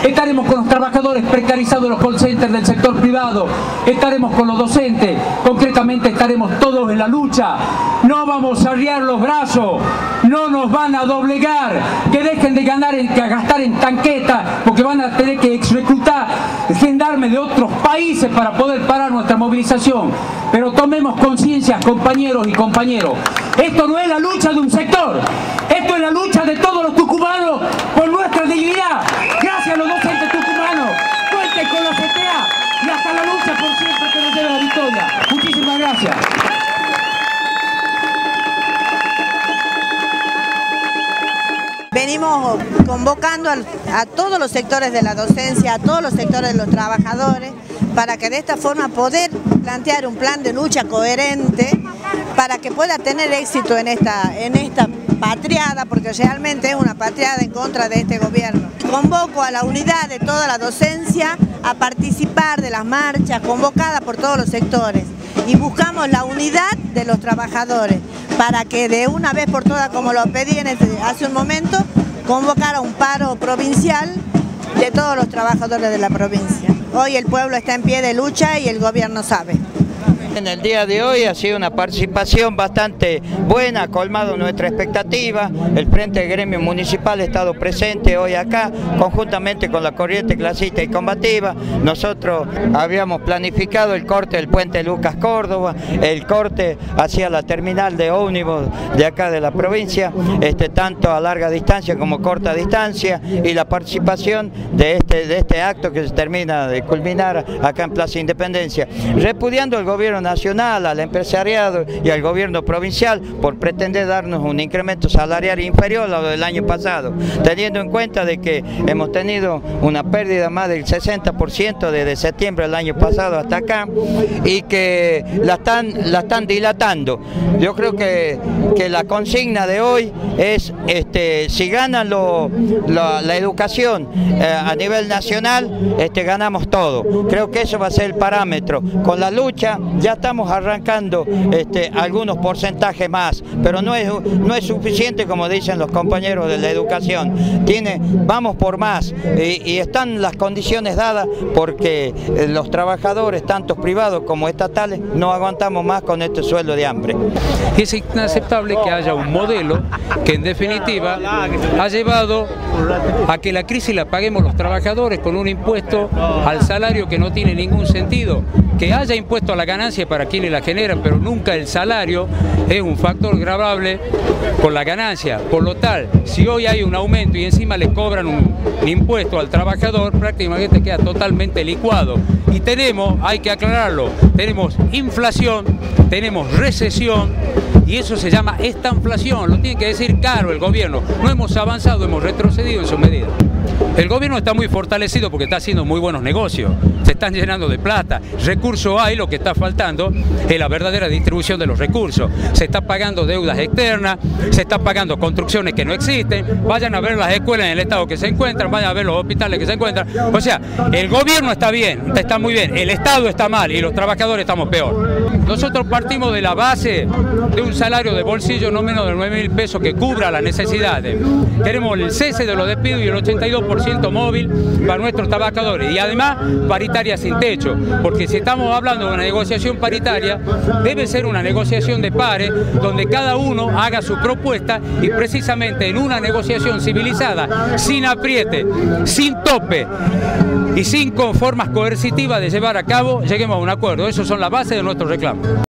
estaremos con los trabajadores precarizados de los call centers del sector privado, estaremos con los docentes, concretamente estaremos todos en la lucha. No vamos a arriar los brazos, no nos van a doblegar, que dejen de gastar en tanquetas, porque van a tener que reclutar gendarmes de otros países para poder parar nuestra movilización. Pero tomemos conciencia, compañeros y compañeros, esto no es la lucha de un sector, esto es la lucha de todos los tucumanos por nuestra dignidad. Gracias a los docentes tucumanos, cuenten con la CTA y hasta la lucha por siempre que nos lleve a la victoria. Muchísimas gracias. Venimos convocando a todos los sectores de la docencia, a todos los sectores de los trabajadores, para que de esta forma poder plantear un plan de lucha coherente para que pueda tener éxito en esta patriada, porque realmente es una patriada en contra de este gobierno. Convoco a la unidad de toda la docencia a participar de las marchas convocadas por todos los sectores y buscamos la unidad de los trabajadores para que de una vez por todas, como lo pedí hace un momento, convocar a un paro provincial de todos los trabajadores de la provincia. Hoy el pueblo está en pie de lucha y el gobierno sabe. En el día de hoy ha sido una participación bastante buena, ha colmado nuestra expectativa. El Frente de Gremio Municipal ha estado presente hoy acá, conjuntamente con la corriente clasista y combativa. Nosotros habíamos planificado el corte del puente Lucas Córdoba, el corte hacia la terminal de ómnibus de acá de la provincia, tanto a larga distancia como corta distancia, y la participación de este acto que se termina de culminar acá en Plaza Independencia, repudiando al gobierno nacional, al empresariado y al gobierno provincial por pretender darnos un incremento salarial inferior a lo del año pasado, teniendo en cuenta de que hemos tenido una pérdida más del 60% desde septiembre del año pasado hasta acá y que la están dilatando. Yo creo que la consigna de hoy es si ganan la educación a nivel nacional, ganamos todo. Creo que eso va a ser el parámetro. Con la lucha ya estamos arrancando algunos porcentajes más, pero no es suficiente, como dicen los compañeros de la educación. Vamos por más y están las condiciones dadas porque los trabajadores, tanto privados como estatales, no aguantamos más con este sueldo de hambre. Es inaceptable que haya un modelo que en definitiva ha llevado a que la crisis la paguemos los trabajadores con un impuesto al salario que no tiene ningún sentido. Que haya impuesto a la ganancia para quienes la generan, pero nunca el salario es un factor gravable con la ganancia. Por lo tal, si hoy hay un aumento y encima le cobran un impuesto al trabajador, prácticamente queda totalmente licuado. Y hay que aclararlo, tenemos inflación, tenemos recesión, y eso se llama estanflación, lo tiene que decir claro el gobierno. No hemos avanzado, hemos retrocedido en su medida. El gobierno está muy fortalecido porque está haciendo muy buenos negocios, se están llenando de plata, recursos hay, lo que está faltando es la verdadera distribución de los recursos. Se está pagando deudas externas, se está pagando construcciones que no existen, vayan a ver las escuelas en el estado que se encuentran, vayan a ver los hospitales que se encuentran. O sea, el gobierno está bien, está muy bien, el estado está mal y los trabajadores estamos peor. Nosotros partimos de la base de un salario de bolsillo no menos de 9.000 pesos que cubra las necesidades. Queremos el cese de los despidos y el 82% móvil para nuestros trabajadores y además paritaria sin techo, porque si estamos hablando de una negociación paritaria, debe ser una negociación de pares donde cada uno haga su propuesta y precisamente en una negociación civilizada, sin apriete, sin tope y sin formas coercitivas de llevar a cabo, lleguemos a un acuerdo. Esas son las bases de nuestro reclamo.